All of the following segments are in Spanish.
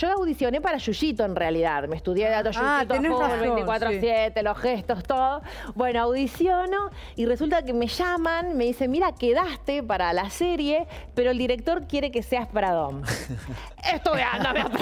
yo audicioné para Yuyito en realidad. Me estudié de Yuyito a full, 24/7, los gestos, todo. Bueno, audiciono y resulta que me llaman, me dicen, mira, quedaste para la serie, pero el director quiere que seas Pradom. Estuve ándame a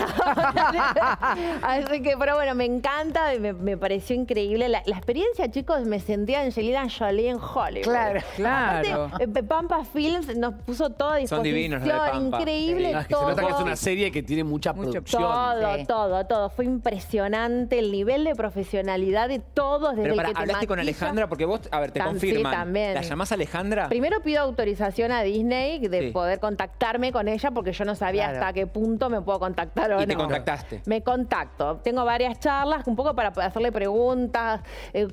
Pradom. Así que, pero bueno, me encanta, me pareció increíble. La experiencia, chicos, me sentí Angelina Jolie en Hollywood. Claro, claro. Aparte, Pampa Films nos puso todo a disposición. Son divinos los de Pampa. Increíble, Sí. No, es que todo. se nota que es una serie que tiene mucha producción. Todo. Fue impresionante el nivel de profesionalidad de todos. Desde Pero el que te ¿hablaste con maquilla. Alejandra? Porque vos, a ver, te confirman. Sí, también. ¿La llamás a Alejandra? Primero pido autorización a Disney de poder contactarme con ella porque yo no sabía hasta qué punto me puedo contactar o no. ¿Y te contactaste? Me contacto. Tengo varias charlas, un poco para hacerle preguntas,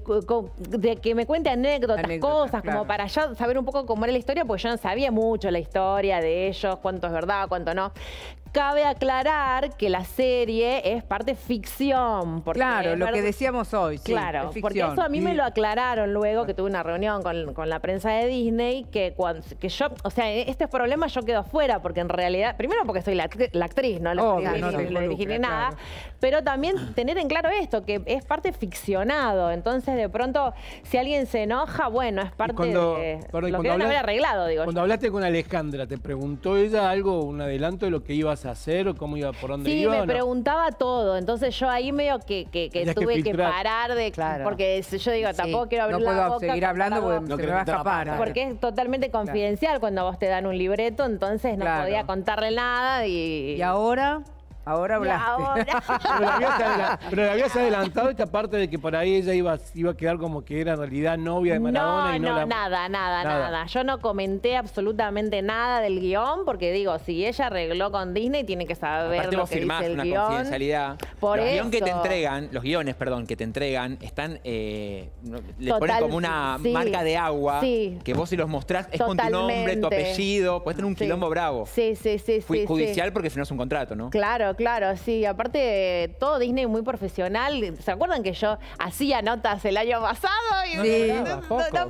de que me cuente anécdotas, cosas, como para ya saber un poco cómo era la historia, porque yo no sabía mucho la historia de ellos, cuánto es verdad, cuánto no. Cabe aclarar que la serie es parte ficción. Porque claro, lo que decíamos hoy. Sí, claro, porque eso a mí me lo aclararon luego, que tuve una reunión con la prensa de Disney, que yo, o sea, este problema yo quedo afuera, porque en realidad, primero porque soy la actriz, no la dirigí ni nada, pero también tener en claro esto, que es parte ficcionado. Entonces, de pronto, si alguien se enoja, bueno, es parte de lo que deben haber arreglado, digo. Cuando hablaste con Alejandra, ¿te preguntó ella algo, un adelanto de lo que ibas a hacer o cómo iba, por dónde iba? Sí, me preguntaba todo. Entonces yo ahí medio que tuve que parar de... Porque yo digo, tampoco quiero abrir la boca. No puedo seguir hablando porque se me va a escapar. Porque es totalmente confidencial cuando vos te dan un libreto, entonces no podía contarle nada y... ¿Y ahora? Ahora hablaste. Pero le habías adelantado esta parte de que por ahí ella iba a quedar como que era en realidad novia de Maradona. Nada. Yo no comenté absolutamente nada del guión porque digo, si ella arregló con Disney, tiene que saber lo que dice el guión. Confidencialidad. Por los eso. los guiones que te entregan, están, le ponen como una marca de agua que vos si los mostrás es con tu nombre, tu apellido, podés tener un quilombo bravo. Sí. Judicial porque firmás un contrato, ¿no? Claro, sí. Aparte, todo Disney muy profesional. ¿Se acuerdan que yo hacía notas el año pasado? Y no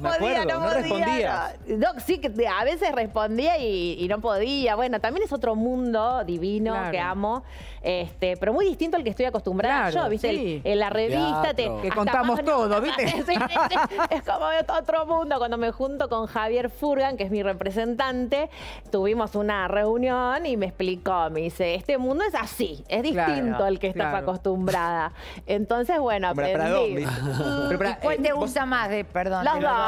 podía. Sí, que a veces respondía y no podía. Bueno, también es otro mundo divino que amo, pero muy distinto al que estoy acostumbrada yo, ¿viste? En la revista que contamos todo, ¿viste? Es como otro mundo. Cuando me junto con Javier Furgan, que es mi representante, tuvimos una reunión y me explicó, me dice, este mundo es así. Es distinto al que estás acostumbrada. Entonces, bueno, aprendí. ¿Cuál te gusta más? Perdón.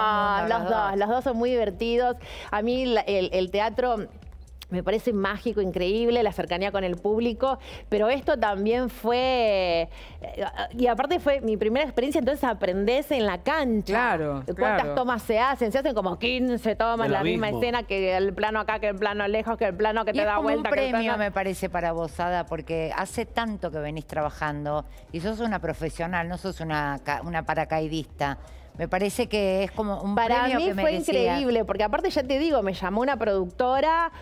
Los dos son muy divertidos. A mí el teatro... me parece mágico, increíble, la cercanía con el público, pero esto también fue... Y aparte fue mi primera experiencia, entonces aprendés en la cancha. Claro, ¿Cuántas tomas se hacen? Se hacen como 15 tomas, la misma escena, que el plano acá, que el plano lejos, que el plano que te da vuelta. Es un premio, me parece, para vos, Ada, porque hace tanto que venís trabajando y sos una profesional, no sos una paracaidista. Me parece que es como un premio que merecía. Para mí fue increíble, porque aparte ya te digo, me llamó una productora,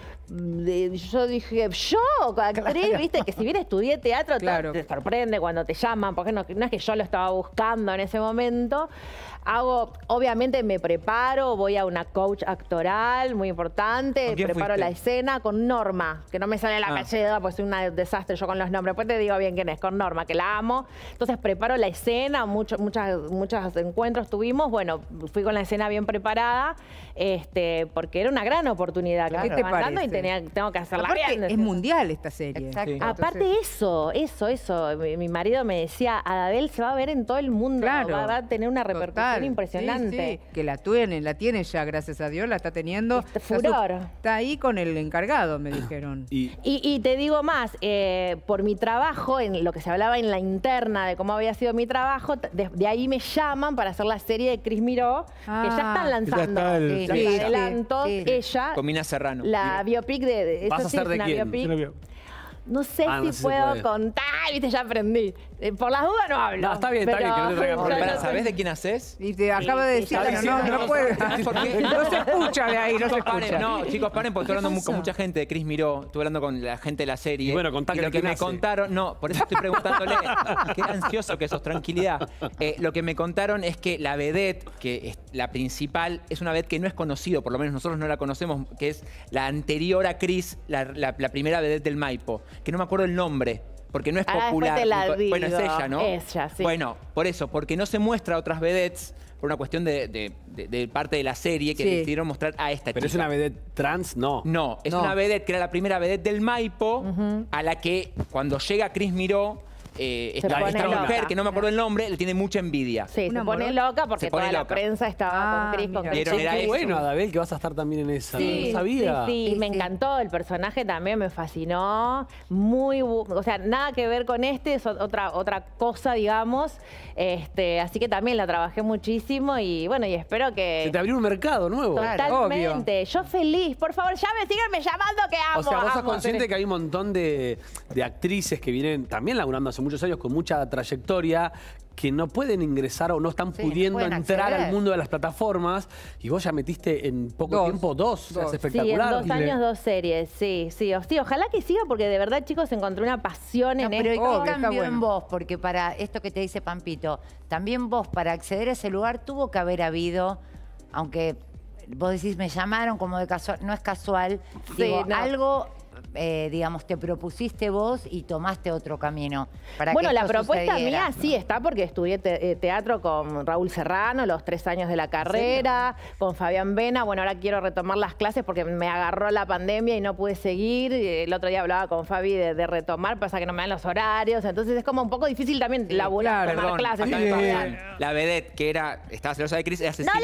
yo dije, yo, actriz, viste, que si bien estudié teatro, te sorprende cuando te llaman, porque no es que yo lo estaba buscando en ese momento. Obviamente me preparo, voy a una coach actoral muy importante, preparo la escena con Norma, que no me sale la cacheda, pues soy un desastre yo con los nombres, después te digo bien quién es, con Norma, que la amo. Entonces preparo la escena, muchos encuentros tuvimos, bueno, fui con la escena bien preparada, porque era una gran oportunidad que me estaban dando y tengo que hacerla bien. Es mundial esta serie. Exacto. Sí. Aparte eso. Mi marido me decía, Adabel se va a ver en todo el mundo, va a tener una repercusión impresionante. Sí, que la tiene ya, gracias a Dios, la está teniendo. Furor. Está ahí con el encargado, me dijeron. Y te digo más, por mi trabajo, en lo que se hablaba en la interna de cómo había sido mi trabajo, de ahí me llaman para hacer la serie de Cris Miró, que ya están lanzando los adelantos. Ella, con Mina Serrano. La biopic de ¿Vas a hacer de quién? No sé si puedo contar, viste, ya aprendí. Por las dudas no hablo. No, está bien, que no te traigan problemas. ¿Sabés de quién haces? Y te acaba de decir, no puede. No se escucha de ahí, no se escucha. No, chicos, paren, porque estoy hablando con mucha gente de Cris Miró, estuve hablando con la gente de la serie. Y bueno, contá lo que me contaron, por eso estoy preguntándole, qué ansioso que sos, tranquilidad. Lo que me contaron es que la vedette, que es la principal, es una vedette que no es conocido, por lo menos nosotros no la conocemos, que es la anterior a Cris, la primera vedette del Maipo, que no me acuerdo el nombre. porque no es Ahora popular. después te la digo. Bueno, es ella, ¿no? Ella, sí. Bueno, por eso, porque no se muestra a otras vedettes por una cuestión de parte de la serie que decidieron mostrar a esta chica. ¿Pero es una vedette trans? No. No, es una vedette que era la primera vedette del Maipo, a la que cuando llega Cris Miró, esta mujer, que no me acuerdo el nombre, le tiene mucha envidia. Sí, se pone loca porque toda la prensa estaba con Cris. Qué bueno, Adabel, que vas a estar también en esa. Sí, no sabía. Sí, me encantó. El personaje también me fascinó. O sea, nada que ver con es otra cosa, digamos. Así que también la trabajé muchísimo y bueno, y espero que... Se te abrió un mercado nuevo. Totalmente. Yo feliz. Por favor, síganme llamando que amo. O sea, vos sos consciente que hay un montón de actrices que vienen también laburando hace muchos años con mucha trayectoria que no pueden ingresar o no están pudiendo entrar al mundo de las plataformas y vos ya metiste en poco tiempo dos. Es espectacular. Sí, en 2 años 2 series, sí. Ojalá que siga porque de verdad, chicos, encontré una pasión en pero esto. ¿qué cambió en vos? Porque para esto que te dice Pampito, también vos para acceder a ese lugar tuvo que haber habido, aunque vos decís me llamaron como de casual, no es casual, digo, algo... digamos, te propusiste vos y tomaste otro camino. Bueno, la propuesta mía sí está porque estudié teatro con Raúl Serrano, los 3 años de la carrera, con Fabián Vena. Bueno, ahora quiero retomar las clases porque me agarró la pandemia y no pude seguir. El otro día hablaba con Fabi de retomar, pasa que no me dan los horarios. Entonces es como un poco difícil también laburar, tomar clases. La vedette que estaba celosa de Cris era Cecilia.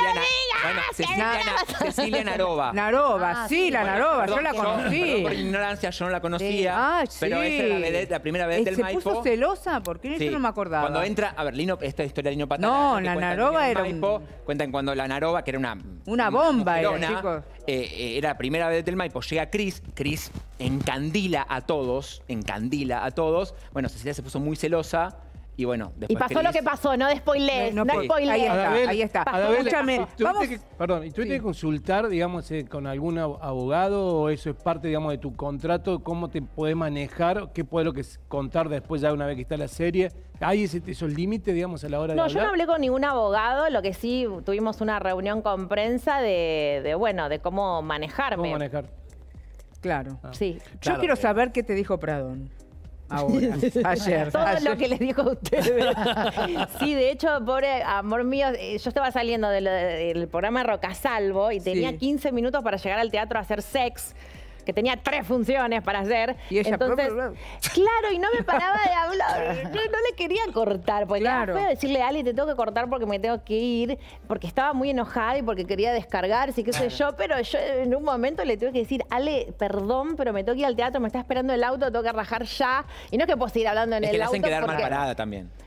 Cecilia Naroba. Naroba, sí, la Naroba, yo la conocí. Por ignorancia yo no la conocía, pero esa es la primera vedette del Maipo. ¿Se puso celosa? ¿Por qué yo no me acordaba? Cuando entra, a ver, esta historia de Lino Patana. No, la Naroba era cuentan cuando la Naroba, que era una bomba, chicos. Era la primera vedette del Maipo, llega Cris encandila a todos. Bueno, Cecilia se puso muy celosa. Y bueno, después y pasó lo que pasó, no de spoilers, no spoilers. Ahí está. Escúchame, ¿Y tuviste que consultar, digamos, con algún abogado o eso es parte, digamos, de tu contrato? ¿Cómo te podés manejar? ¿Qué puede lo que contar después ya una vez que está la serie? ¿Hay esos límites, digamos, a la hora de hablar? No, yo no hablé con ningún abogado, lo que sí tuvimos una reunión con prensa de cómo manejarme. ¿Cómo manejar? Claro. Sí. Yo quiero saber qué te dijo Pradón. Ahora, ayer. Todo lo que les dijo a ustedes. Sí, de hecho, pobre amor mío, yo estaba saliendo del programa Rocasalvo y tenía 15 minutos para llegar al teatro a hacer sex, que tenía 3 funciones para hacer. Y ella, entonces, claro, y no me paraba de hablar. Yo no le quería cortar, porque era feo decirle, Ale, te tengo que cortar porque me tengo que ir, porque estaba muy enojada y porque quería descargarse y qué sé yo, pero yo en un momento le tuve que decir, Ale, perdón, pero me tengo que ir al teatro, me está esperando el auto, tengo que rajar ya. Y no es que puedo seguir hablando en el auto. Es que le hacen quedar mal parada también.